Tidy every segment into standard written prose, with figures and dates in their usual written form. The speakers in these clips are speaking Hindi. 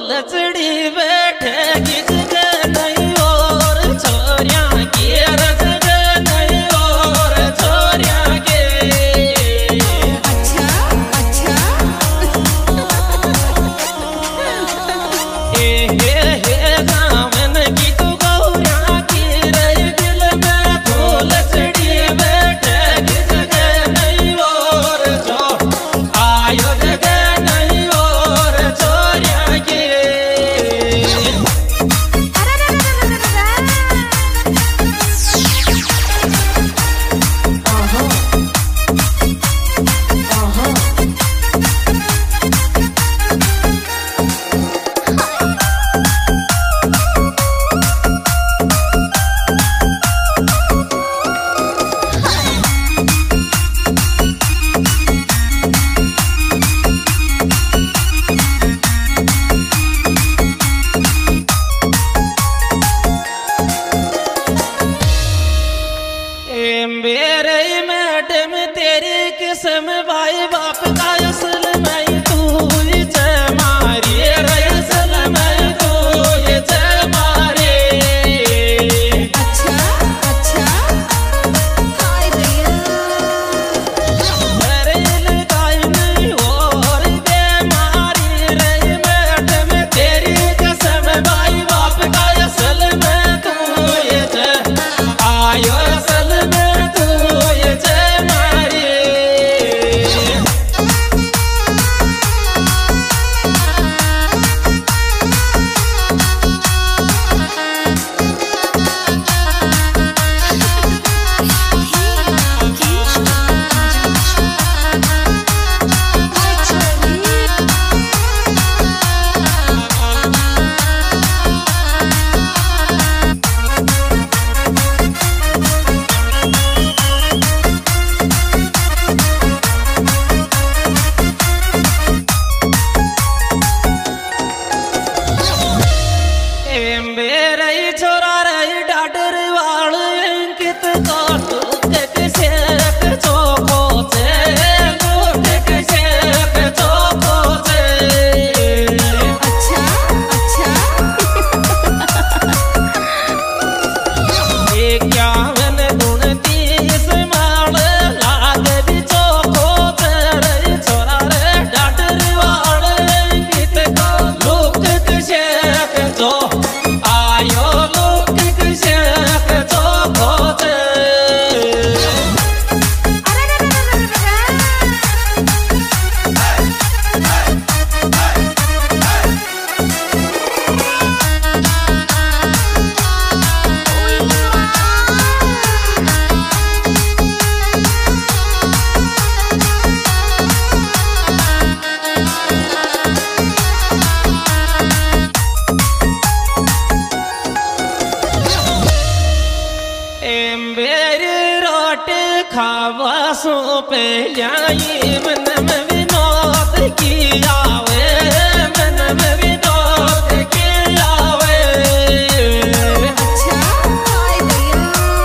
लचड़ी बैठेगी जगह नहीं और छोरियां की जगह नहीं और छोरियां के। अच्छा अच्छा हे गावन की तू गौरियां की रही दिल में तो लचड़ी बैठेगी जगह नहीं और जो आयो जगह नहीं और छोरियां के। मेरे मैडम तेरी किस्म भाई बाप का असल में तू जय मारी असल में तू जय मारे। अच्छा अच्छा हाय भैया अरे लगाई नहीं और बेमारी रही मैडम तेरी किस्म भाई बाप का असल में तू जय आयो असल में तू जय मारी। मेरे छोरा रही डाडर वाल अंकित को शेख चौको से शेख चौको से। अच्छा अच्छा ये क्या मन गुण 30 माल लाग भी चौको से रही छोरा रे डाडर वाल अंकित को लोक शेख चौ आयो लोक शेख चौको से। मेरी रोटी खावा सो पे लाई मन में विनोद की आवे मन में विनोद की आवे। अच्छा हाय भैया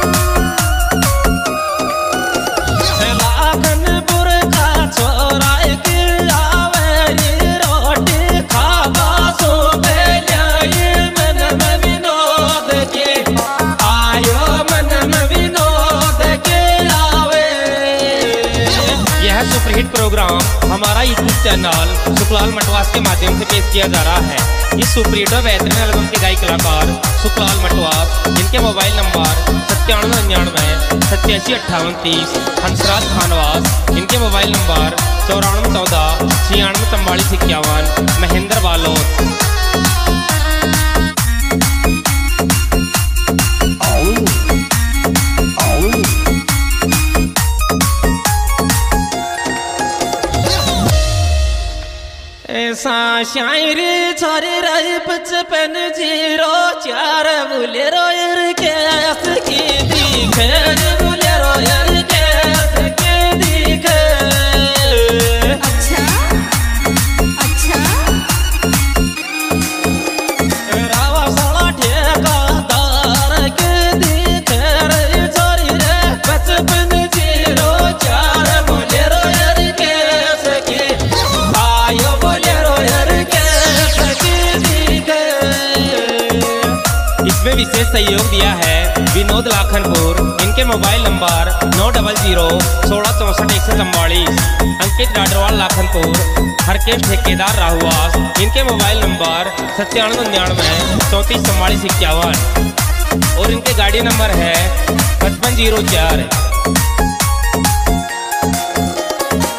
लाखनपुर का छोरा की आवे रोटी खावा सो पे लाई मन में विनोद की आयो मन में विनोद के आवे। यह सुपरहिट प्रोग्राम हमारा यूट्यूब चैनल सुखलाल मटवास के माध्यम से पेश किया जा रहा है। इस सुपरहिट और बेहतरीन एल्बम के गायक कलाकार सुखलाल मटवास, जिनके मोबाइल नंबर 9799 87 58 30, हंसराज खानवास, इनके मोबाइल नंबर 94 14 96 44 51, महेंद्र बालोद। ऐसा शायरी छोरी रही 55 04 बोलेरो यार कैस की दिखे बोलेरो यार कैस की दिखे। अच्छा अच्छा रावा साला ठेकेदार के दिखे रे छोरी रे 55 04 बोलेरो यार कैस की आयो बोलेरो यार कैस की विशेष सहयोग दिया है विनोद लाखनपुर। इनके मोबाइल नंबर 9006166444। अंकित डाडरवाल लाखनपुर। हरकेश ठेकेदार राहुआस। इनके मोबाइल नंबर 9799344451। और इनके गाड़ी नंबर है 5504।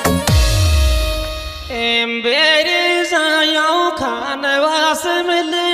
खानवास मिले